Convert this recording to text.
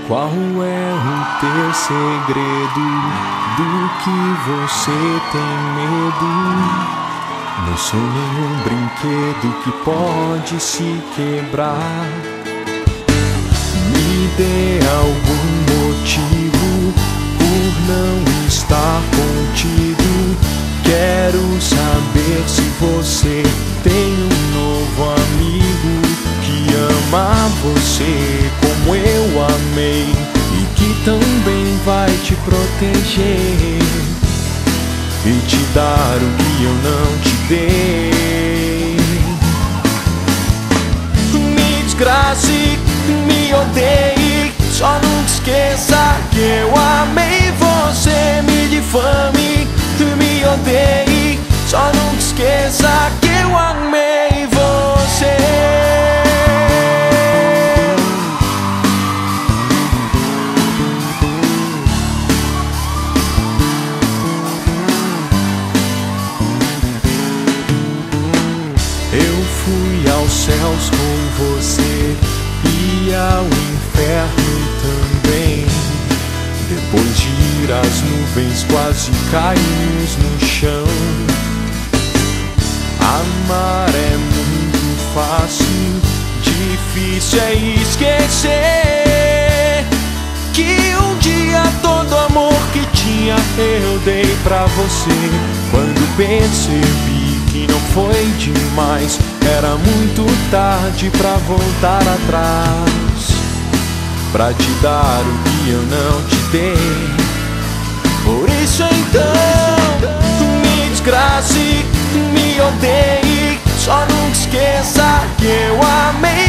Qual é o teu segredo? Do que você tem medo? Não sou nenhum brinquedo que pode se quebrar. Me dê algum motivo por não estar contigo. Quero saber se você tem um novo amigo que ama você como eu amei e que também vai te proteger e te dar o que eu não te dei. Me desgrace, me odeie, só nunca esqueça que eu amei você. Me difame, me odeie, só nunca esqueça que eu amei você. Eu fui aos céus com você e ao inferno também. Depois de ir às nuvens, quase caímos no chão. Amar é muito fácil, difícil é esquecer que um dia todo amor que tinha eu dei pra você. Quando percebi que não foi demais, era muito tarde pra voltar atrás, pra te dar o que eu não te dei. Por isso então, me desgrace, me odeie, só nunca esqueça que eu amei